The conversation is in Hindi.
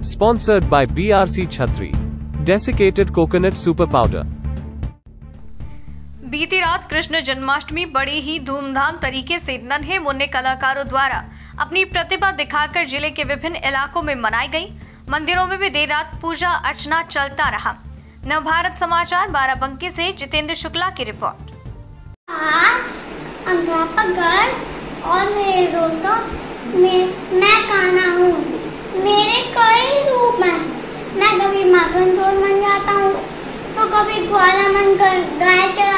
Sponsored by BRC Chhatri. Desiccated coconut super powder. बीती रात कृष्ण जन्माष्टमी बड़ी ही धूमधाम तरीके से नन्हे मुन्ने कलाकारों द्वारा अपनी प्रतिभा दिखाकर जिले के विभिन्न इलाकों में मनाई गई। मंदिरों में भी देर रात पूजा अर्चना चलता रहा। नवभारत समाचार बाराबंकी से जितेंद्र शुक्ला की रिपोर्ट। अध्यापक और मेरे दोस्तों, मैं कान्हा हूँ। मेरे कई रूप हैं। मैं कभी माखन चोर बन जाता हूँ, तो कभी ग्वाला बनकर गाय चरा